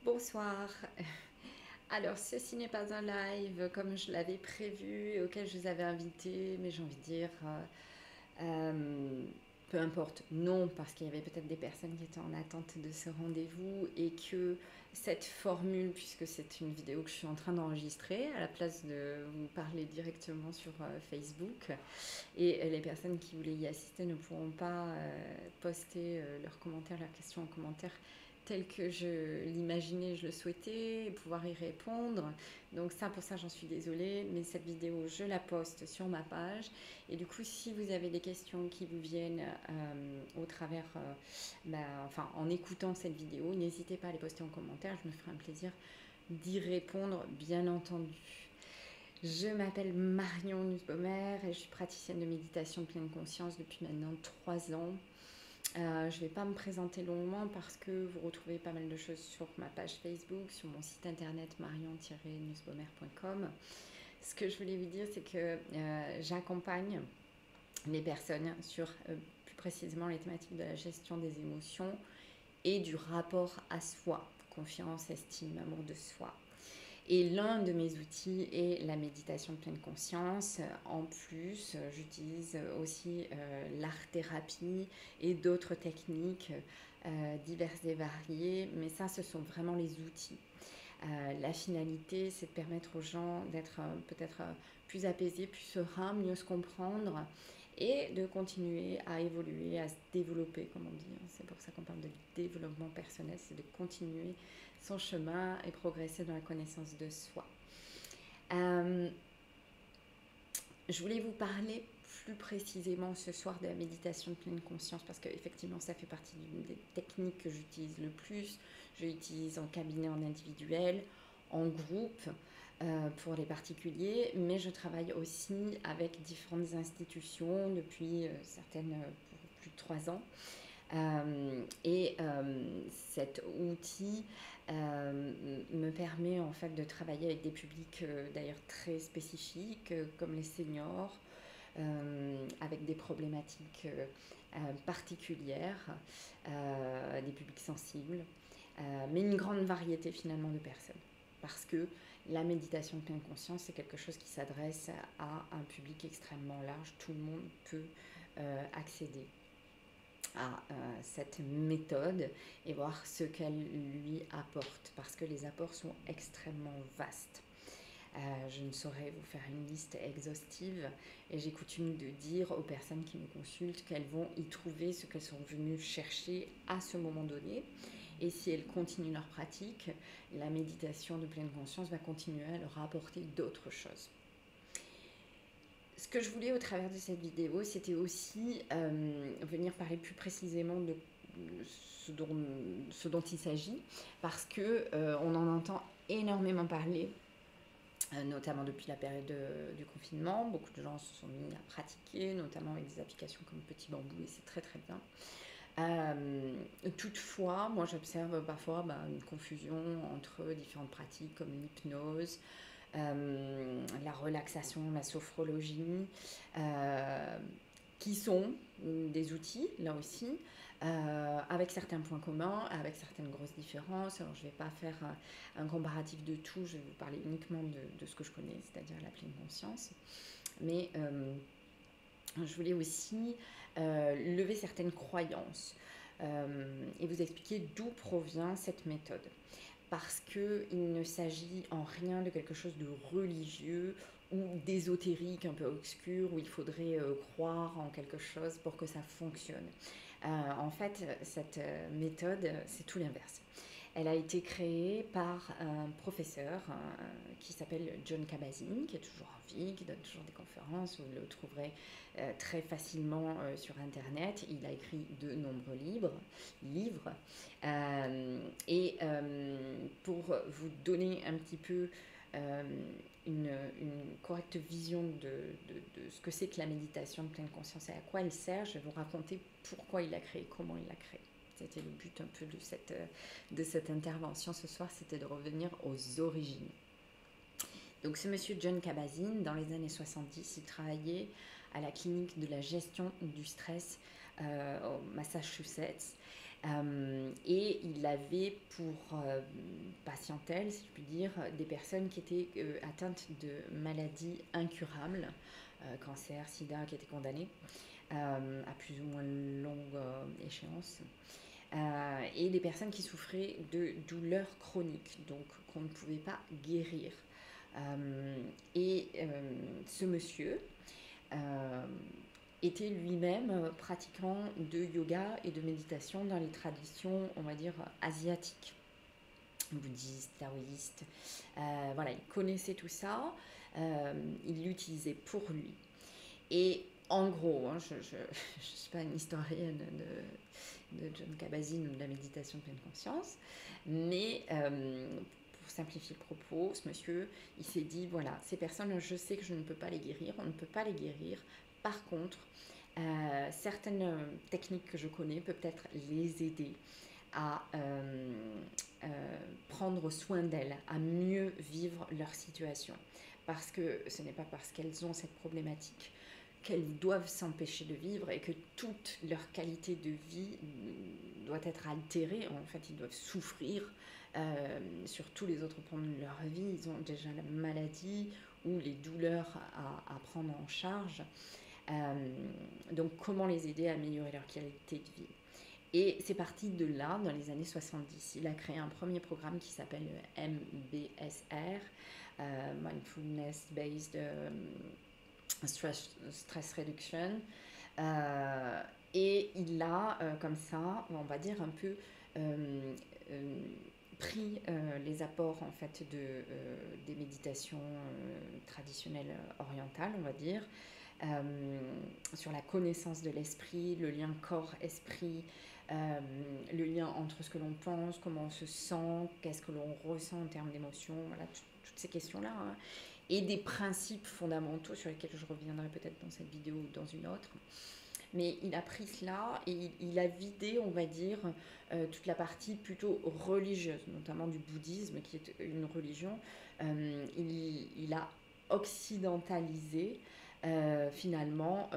Bonsoir. Alors, ceci n'est pas un live comme je l'avais prévu et auquel je vous avais invité, mais j'ai envie de dire, euh, peu importe, non, parce qu'il y avait peut-être des personnes qui étaient en attente de ce rendez-vous et que cette formule, puisque c'est une vidéo que je suis en train d'enregistrer, à la place de vous parler directement sur Facebook, et les personnes qui voulaient y assister ne pourront pas poster leurs commentaires, leurs questions en commentaire tel que je l'imaginais, je le souhaitais, et pouvoir y répondre. Donc ça, pour ça, j'en suis désolée, mais cette vidéo, je la poste sur ma page. Et du coup, si vous avez des questions qui vous viennent au travers, enfin, en écoutant cette vidéo, n'hésitez pas à les poster en commentaire, je me ferai un plaisir d'y répondre, bien entendu. Je m'appelle Marion Nussbaumer et je suis praticienne de méditation de pleine conscience depuis maintenant 3 ans. Je ne vais pas me présenter longuement parce que vous retrouvez pas mal de choses sur ma page Facebook, sur mon site internet marion-nussbaumer.com. Ce que je voulais vous dire, c'est que j'accompagne les personnes sur plus précisément les thématiques de la gestion des émotions et du rapport à soi, confiance, estime, amour de soi. Et l'un de mes outils est la méditation de pleine conscience. En plus, j'utilise aussi l'art-thérapie et d'autres techniques diverses et variées. Mais ça, ce sont vraiment les outils. La finalité, c'est de permettre aux gens d'être peut-être plus apaisés, plus sereins, mieux se comprendre et de continuer à évoluer, à se développer, comme on dit. C'est pour ça qu'on parle de développement personnel, c'est de continuer son chemin et progresser dans la connaissance de soi. Je voulais vous parler plus précisément ce soir de la méditation de pleine conscience parce qu'effectivement ça fait partie d'une des techniques que j'utilise le plus. Je l'utilise en cabinet, en individuel, en groupe pour les particuliers, mais je travaille aussi avec différentes institutions depuis certaines pour plus de 3 ans. Cet outil me permet en fait de travailler avec des publics d'ailleurs très spécifiques comme les seniors, avec des problématiques particulières, des publics sensibles, mais une grande variété finalement de personnes. Parce que la méditation de pleine conscience, c'est quelque chose qui s'adresse à un public extrêmement large. Tout le monde peut accéder à cette méthode et voir ce qu'elle lui apporte, parce que les apports sont extrêmement vastes. Je ne saurais vous faire une liste exhaustive et j'ai coutume de dire aux personnes qui me consultent qu'elles vont y trouver ce qu'elles sont venues chercher à ce moment donné. Et si elles continuent leur pratique, la méditation de pleine conscience va continuer à leur apporter d'autres choses. Ce que je voulais au travers de cette vidéo, c'était aussi venir parler plus précisément de ce dont il s'agit, parce que on en entend énormément parler, notamment depuis la période du confinement. Beaucoup de gens se sont mis à pratiquer, notamment avec des applications comme Petit Bambou, et c'est très très bien. Toutefois, moi j'observe parfois une confusion entre différentes pratiques comme l'hypnose, la relaxation, la sophrologie, qui sont des outils, là aussi, avec certains points communs, avec certaines grosses différences. Alors je ne vais pas faire un comparatif de tout, je vais vous parler uniquement de ce que je connais, c'est-à-dire la pleine conscience. Mais je voulais aussi lever certaines croyances et vous expliquer d'où provient cette méthode. Parce qu'il ne s'agit en rien de quelque chose de religieux ou d'ésotérique un peu obscur où il faudrait croire en quelque chose pour que ça fonctionne. En fait, cette méthode, c'est tout l'inverse. Elle a été créée par un professeur qui s'appelle Jon Kabat-Zinn, qui est toujours en vie, qui donne toujours des conférences, vous le trouverez très facilement sur Internet. Il a écrit de nombreux livres. Pour vous donner un petit peu une correcte vision de ce que c'est que la méditation de pleine conscience et à quoi elle sert, je vais vous raconter pourquoi il l'a créée, comment il l'a créée. C'était le but un peu de cette intervention ce soir, c'était de revenir aux origines. Donc ce monsieur Jon Kabat-Zinn, dans les années 70, il travaillait à la clinique de la gestion du stress au Massachusetts. Et il avait pour patientèle, si je puis dire, des personnes qui étaient atteintes de maladies incurables, cancer, sida, qui étaient condamnées à plus ou moins longue échéance. Et des personnes qui souffraient de douleurs chroniques, donc qu'on ne pouvait pas guérir. Ce monsieur était lui-même pratiquant de yoga et de méditation dans les traditions, on va dire, asiatiques, bouddhistes, taoïstes. Voilà, il connaissait tout ça, il l'utilisait pour lui. Et en gros, hein, je ne suis pas une historienne de Jon Kabat-Zinn ou de la méditation de pleine conscience, mais pour simplifier le propos, ce monsieur, il s'est dit, voilà, ces personnes, je sais que je ne peux pas les guérir, on ne peut pas les guérir. Par contre, certaines techniques que je connais peuvent peut-être les aider à prendre soin d'elles, à mieux vivre leur situation. Parce que ce n'est pas parce qu'elles ont cette problématique qu'elles doivent s'empêcher de vivre et que toute leur qualité de vie doit être altérée. En fait, ils doivent souffrir sur tous les autres plans de leur vie. Ils ont déjà la maladie ou les douleurs à prendre en charge. Donc, comment les aider à améliorer leur qualité de vie? Et c'est parti de là, dans les années 70. Il a créé un premier programme qui s'appelle MBSR, Mindfulness Based Stress Reduction. Et il a, comme ça, on va dire un peu pris les apports en fait des méditations traditionnelles orientales, on va dire, sur la connaissance de l'esprit, le lien corps-esprit, le lien entre ce que l'on pense, comment on se sent, qu'est-ce que l'on ressent en termes d'émotions, voilà, toutes ces questions-là, hein, et des principes fondamentaux sur lesquels je reviendrai peut-être dans cette vidéo ou dans une autre. Mais il a pris cela et il a vidé, on va dire, toute la partie plutôt religieuse, notamment du bouddhisme, qui est une religion. Il a occidentalisé finalement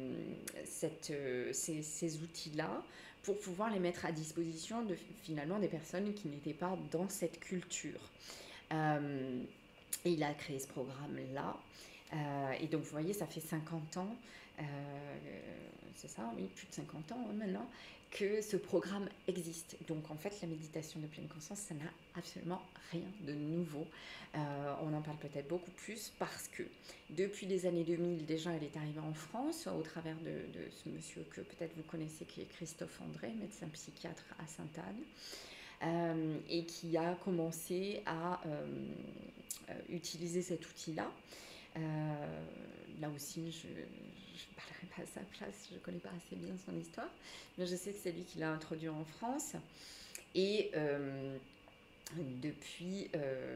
ces outils-là pour pouvoir les mettre à disposition de finalement des personnes qui n'étaient pas dans cette culture. Et il a créé ce programme-là. Et donc, vous voyez, ça fait 50 ans, c'est ça, oui, plus de 50 ans maintenant, que ce programme existe. Donc, en fait, la méditation de pleine conscience, ça n'a absolument rien de nouveau. On en parle peut-être beaucoup plus parce que depuis les années 2000, déjà, elle est arrivée en France au travers de ce monsieur que peut-être vous connaissez, qui est Christophe André, médecin psychiatre à Sainte-Anne, et qui a commencé à utiliser cet outil-là. Là aussi, je ne parlerai pas à sa place, je ne connais pas assez bien son histoire, mais je sais que c'est lui qui l'a introduit en France. Et depuis,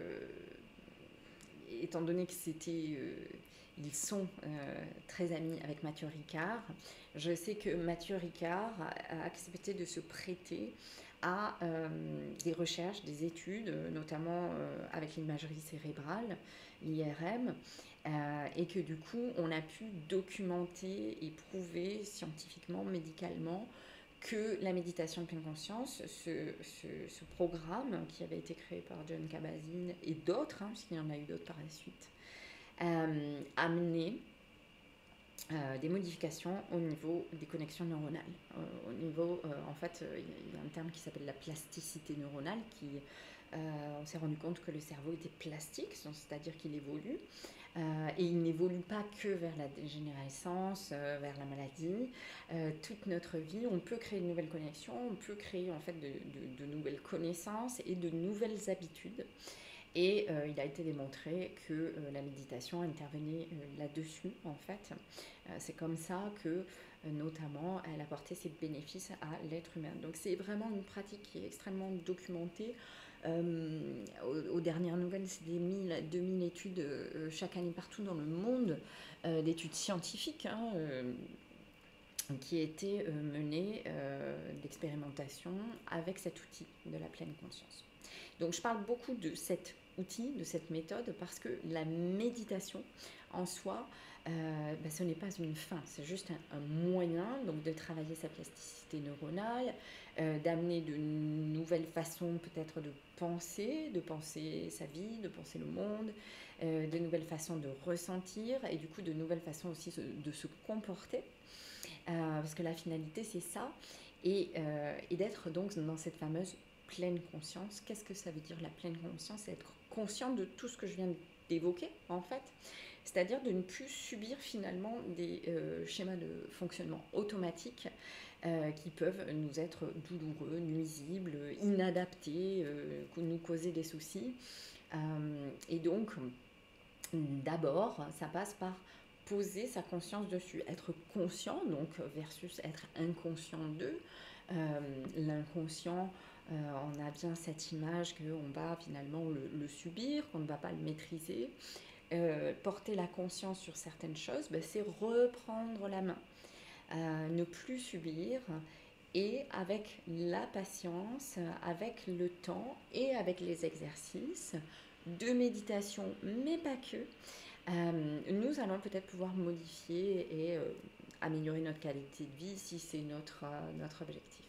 étant donné que ils sont très amis avec Mathieu Ricard, je sais que Mathieu Ricard a accepté de se prêter à des recherches, des études, notamment avec l'imagerie cérébrale, l'IRM, et que du coup, on a pu documenter et prouver scientifiquement, médicalement, que la méditation de pleine conscience, ce programme qui avait été créé par Jon Kabat-Zinn et d'autres, hein, puisqu'il y en a eu d'autres par la suite, amenait des modifications au niveau des connexions neuronales. Au niveau, en fait, il y a un terme qui s'appelle la plasticité neuronale, on s'est rendu compte que le cerveau était plastique, c'est-à-dire qu'il évolue, et il n'évolue pas que vers la dégénérescence, vers la maladie. Toute notre vie, on peut créer de nouvelles connexions, on peut créer en fait de nouvelles connaissances et de nouvelles habitudes. Et il a été démontré que la méditation intervenait là-dessus, en fait. C'est comme ça que, notamment, elle apportait ses bénéfices à l'être humain. Donc c'est vraiment une pratique qui est extrêmement documentée. Aux dernières nouvelles, c'est des 2000 études chaque année partout dans le monde, d'études scientifiques, hein, qui étaient menées d'expérimentation avec cet outil de la pleine conscience. Donc je parle beaucoup de cet outil, de cette méthode, parce que la méditation en soi, ce n'est pas une fin, c'est juste un moyen donc de travailler sa plasticité neuronale, d'amener de nouvelles façons peut-être de penser sa vie, de penser le monde, de nouvelles façons de ressentir et du coup de nouvelles façons aussi de se comporter, parce que la finalité c'est ça, et d'être donc dans cette fameuse pleine conscience. Qu'est-ce que ça veut dire la pleine conscience? C'est être conscient de tout ce que je viens d'évoquer en fait, c'est-à-dire de ne plus subir finalement des schémas de fonctionnement automatiques qui peuvent nous être douloureux, nuisibles, inadaptés, nous causer des soucis. Et donc, d'abord, ça passe par poser sa conscience dessus, être conscient donc versus être inconscient de. L'inconscient, on a bien cette image qu'on va finalement le subir, qu'on ne va pas le maîtriser. Porter la conscience sur certaines choses, c'est reprendre la main, ne plus subir, et avec la patience, avec le temps et avec les exercices de méditation, mais pas que, nous allons peut-être pouvoir modifier et améliorer notre qualité de vie si c'est notre objectif.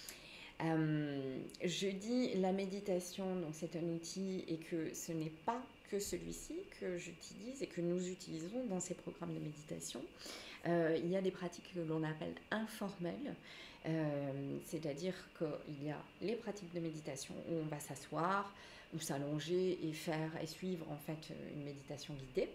Je dis la méditation, donc c'est un outil et que ce n'est pas que celui-ci que j'utilise et que nous utilisons dans ces programmes de méditation. Il y a des pratiques que l'on appelle informelles, c'est-à-dire qu'il y a les pratiques de méditation où on va s'asseoir ou s'allonger et suivre en fait une méditation guidée.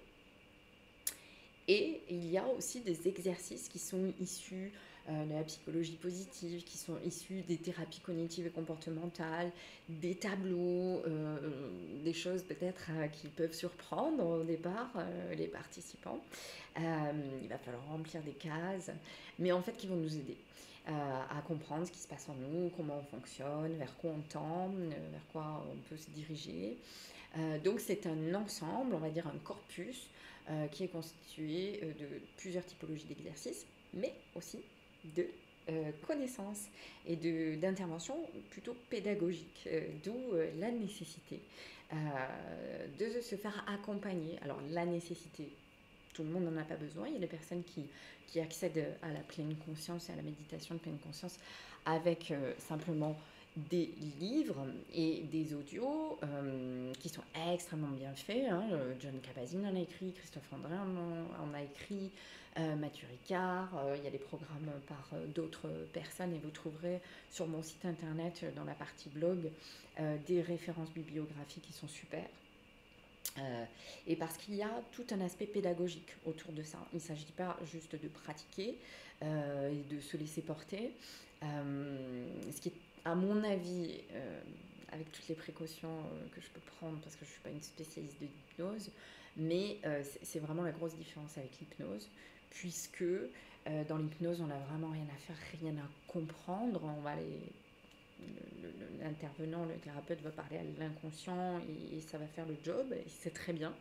Et il y a aussi des exercices qui sont issus de la psychologie positive, qui sont issus des thérapies cognitives et comportementales, des tableaux, des choses peut-être qui peuvent surprendre au départ les participants. Il va falloir remplir des cases, mais en fait qui vont nous aider à comprendre ce qui se passe en nous, comment on fonctionne, vers quoi on tend, vers quoi on peut se diriger. Donc c'est un ensemble, on va dire un corpus, qui est constitué de plusieurs typologies d'exercices, mais aussi de connaissances et d'interventions plutôt pédagogiques, d'où la nécessité de se faire accompagner. Alors la nécessité, tout le monde n'en a pas besoin. Il y a des personnes qui accèdent à la pleine conscience et à la méditation de pleine conscience avec simplement des livres et des audios qui sont extrêmement bien faits. John Kabat-Zinn en a écrit, Christophe André en a écrit, Mathieu Ricard. Il y a des programmes par d'autres personnes et vous trouverez sur mon site internet dans la partie blog des références bibliographiques qui sont super. Et parce qu'il y a tout un aspect pédagogique autour de ça. Il ne s'agit pas juste de pratiquer et de se laisser porter. Ce qui est, à mon avis, avec toutes les précautions que je peux prendre, parce que je ne suis pas une spécialiste de l'hypnose, mais c'est vraiment la grosse différence avec l'hypnose, puisque dans l'hypnose, on n'a vraiment rien à faire, rien à comprendre. On va l'intervenant, le thérapeute va parler à l'inconscient et ça va faire le job, et c'est très bien.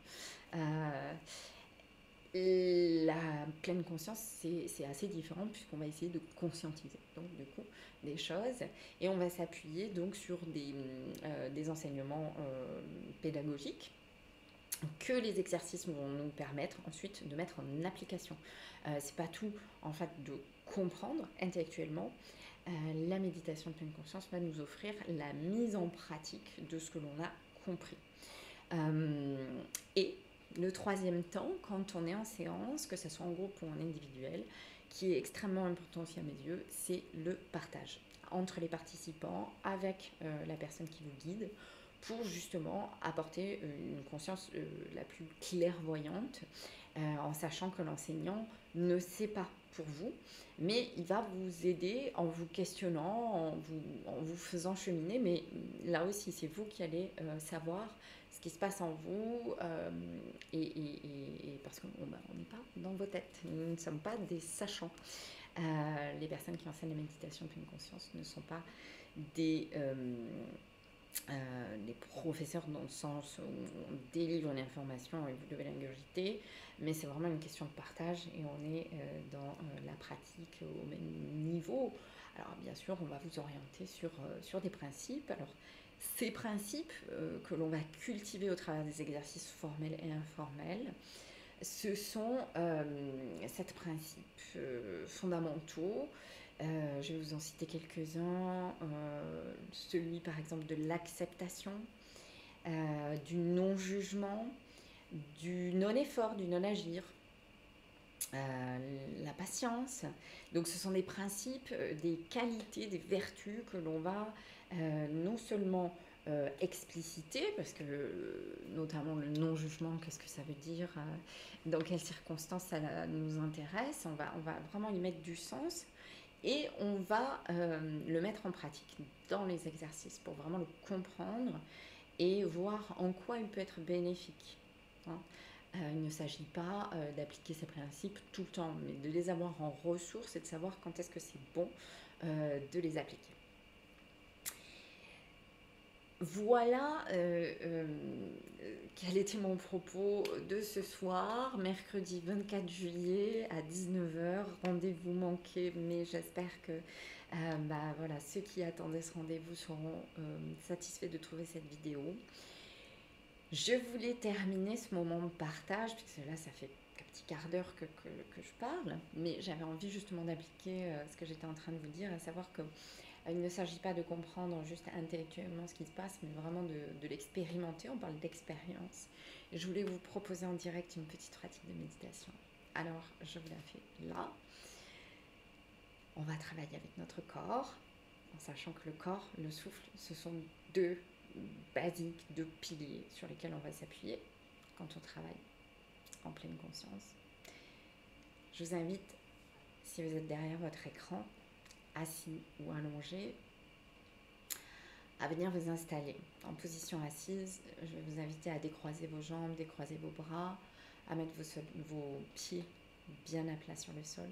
La pleine conscience, c'est assez différent puisqu'on va essayer de conscientiser donc du coup des choses et on va s'appuyer donc sur des enseignements pédagogiques que les exercices vont nous permettre ensuite de mettre en application. C'est pas tout en fait de comprendre intellectuellement. La méditation de pleine conscience va nous offrir la mise en pratique de ce que l'on a compris. Et le troisième temps, quand on est en séance, que ce soit en groupe ou en individuel, qui est extrêmement important aussi à mes yeux, c'est le partage entre les participants, avec la personne qui vous guide, pour justement apporter une conscience la plus clairvoyante, en sachant que l'enseignant ne sait pas pour vous, mais il va vous aider en vous questionnant, en vous faisant cheminer, mais là aussi c'est vous qui allez savoir ce qui se passe en vous, et parce qu'on n'est pas dans vos têtes, nous ne sommes pas des sachants. Les personnes qui enseignent la méditation de pleine conscience ne sont pas des professeurs dans le sens où on délivre une information et vous devez l'ingurgiter, mais c'est vraiment une question de partage et on est dans la pratique au même niveau. Alors bien sûr, on va vous orienter sur des principes. Alors Ces principes que l'on va cultiver au travers des exercices formels et informels, ce sont 7 principes fondamentaux. Je vais vous en citer quelques-uns. Celui par exemple de l'acceptation, du non-jugement, du non-effort, du non-agir, la patience. Donc ce sont des principes, des qualités, des vertus que l'on va non seulement expliciter, parce que notamment le non-jugement, qu'est-ce que ça veut dire, dans quelles circonstances ça nous intéresse, on va vraiment y mettre du sens et on va le mettre en pratique dans les exercices pour vraiment le comprendre et voir en quoi il peut être bénéfique. Hein. Il ne s'agit pas d'appliquer ces principes tout le temps, mais de les avoir en ressources et de savoir quand est-ce que c'est bon de les appliquer. Voilà quel était mon propos de ce soir, mercredi 24 juillet à 19h. Rendez-vous manqué, mais j'espère que voilà, ceux qui attendaient ce rendez-vous seront satisfaits de trouver cette vidéo. Je voulais terminer ce moment de partage, puisque là ça fait un petit quart d'heure que je parle, mais j'avais envie justement d'appliquer ce que j'étais en train de vous dire, à savoir que il ne s'agit pas de comprendre juste intellectuellement ce qui se passe, mais vraiment de l'expérimenter. On parle d'expérience. Je voulais vous proposer en direct une petite pratique de méditation. Alors, je vous la fais là. On va travailler avec notre corps, en sachant que le corps, le souffle, ce sont deux basiques, deux piliers sur lesquels on va s'appuyer quand on travaille en pleine conscience. Je vous invite, si vous êtes derrière votre écran, assis ou allongé, à venir vous installer en position assise. Je vais vous inviter à décroiser vos jambes, décroiser vos bras, à mettre vos pieds bien à plat sur le sol.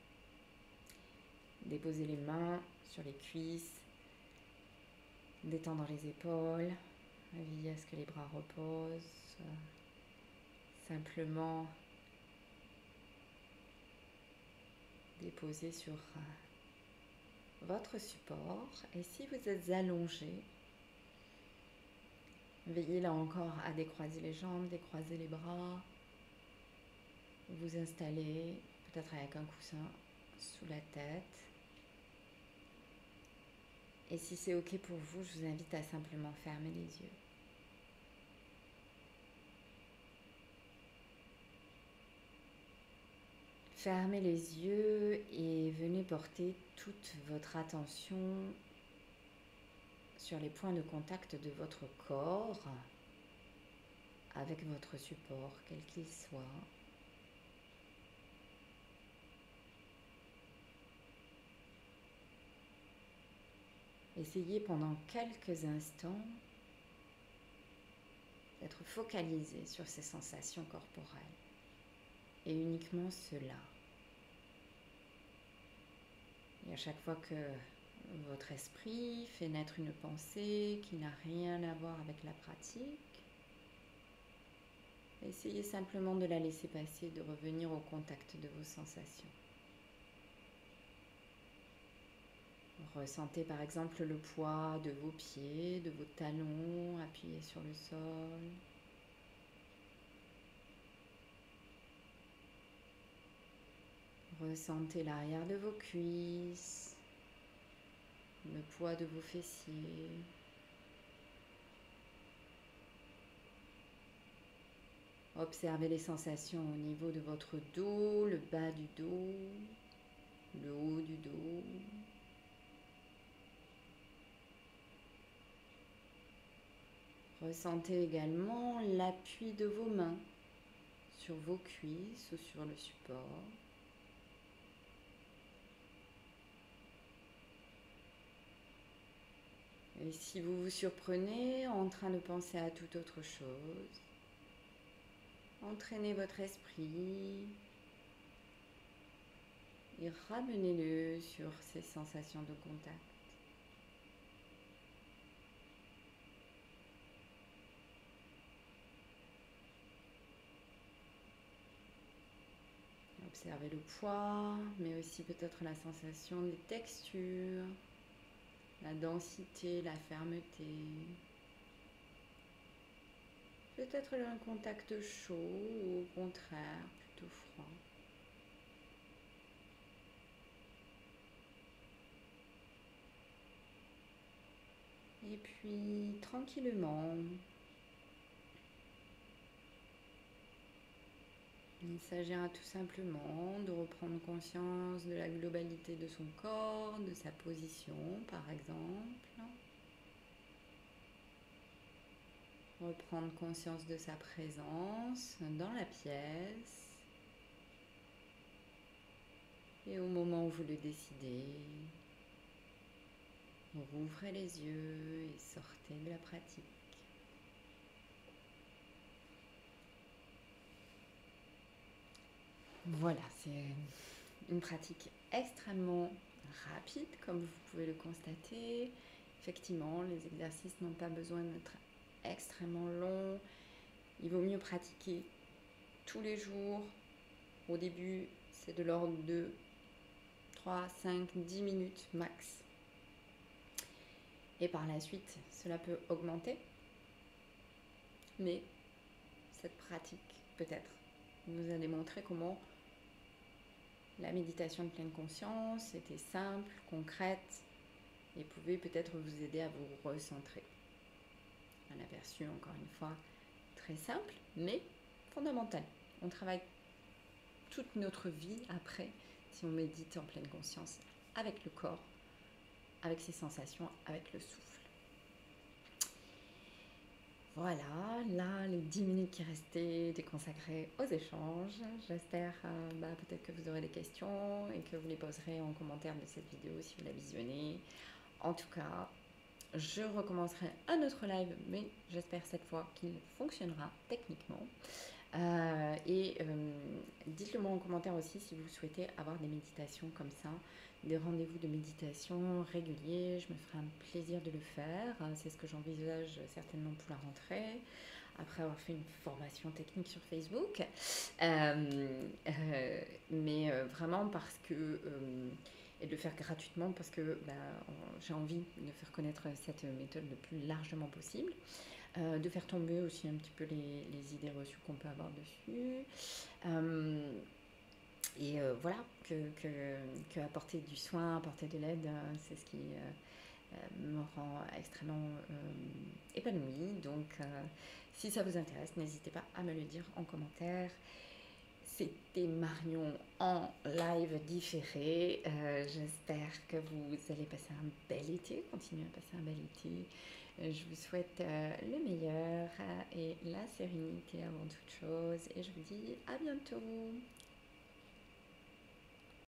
Déposer les mains sur les cuisses, détendre les épaules, veiller à ce que les bras reposent. Simplement déposer sur votre support. Et si vous êtes allongé, veillez là encore à décroiser les jambes, décroiser les bras. Vous installer peut-être avec un coussin sous la tête. Et si c'est ok pour vous, je vous invite à simplement fermer les yeux. Fermez les yeux et venez porter toute votre attention sur les points de contact de votre corps avec votre support, quel qu'il soit. Essayez pendant quelques instants d'être focalisé sur ces sensations corporelles et uniquement cela. Et à chaque fois que votre esprit fait naître une pensée qui n'a rien à voir avec la pratique, essayez simplement de la laisser passer, de revenir au contact de vos sensations. Ressentez par exemple le poids de vos pieds, de vos talons appuyés sur le sol. Ressentez l'arrière de vos cuisses, le poids de vos fessiers. Observez les sensations au niveau de votre dos, le bas du dos, le haut du dos. Ressentez également l'appui de vos mains sur vos cuisses ou sur le support. Et si vous vous surprenez en train de penser à toute autre chose, entraînez votre esprit et ramenez-le sur ces sensations de contact. Observez le poids, mais aussi peut-être la sensation des textures. la densité, la fermeté. Peut-être un contact chaud ou au contraire plutôt froid. Et puis tranquillement, il s'agira tout simplement de reprendre conscience de la globalité de son corps, de sa position par exemple. Reprendre conscience de sa présence dans la pièce. Et au moment où vous le décidez, rouvrez les yeux et sortez de la pratique. Voilà, c'est une pratique extrêmement rapide, comme vous pouvez le constater. Effectivement, les exercices n'ont pas besoin d'être extrêmement longs. Il vaut mieux pratiquer tous les jours. Au début, c'est de l'ordre de 3, 5, 10 minutes max. Et par la suite, cela peut augmenter. Mais cette pratique, peut-être, vous a démontré comment la méditation de pleine conscience était simple, concrète et pouvait peut-être vous aider à vous recentrer. Un aperçu, encore une fois, très simple, mais fondamental. On travaille toute notre vie après si on médite en pleine conscience avec le corps, avec ses sensations, avec le souffle. Voilà, là, les 10 minutes qui restaient étaient consacrées aux échanges. J'espère peut-être que vous aurez des questions et que vous les poserez en commentaire de cette vidéo si vous la visionnez. En tout cas, je recommencerai un autre live, mais j'espère cette fois qu'il fonctionnera techniquement. Dites-le moi en commentaire aussi si vous souhaitez avoir des méditations comme ça, des rendez-vous de méditation réguliers. Je me ferai un plaisir de le faire. C'est ce que j'envisage certainement pour la rentrée, après avoir fait une formation technique sur Facebook. Mais vraiment parce que... et de le faire gratuitement parce que j'ai envie de faire connaître cette méthode le plus largement possible. De faire tomber aussi un petit peu les idées reçues qu'on peut avoir dessus. Voilà, que apporter du soin, apporter de l'aide, c'est ce qui me rend extrêmement épanouie. Donc, si ça vous intéresse, n'hésitez pas à me le dire en commentaire. C'était Marion en live différé. J'espère que vous allez passer un bel été, continuez à passer un bel été. Je vous souhaite le meilleur et la sérénité avant toute chose. Et je vous dis à bientôt.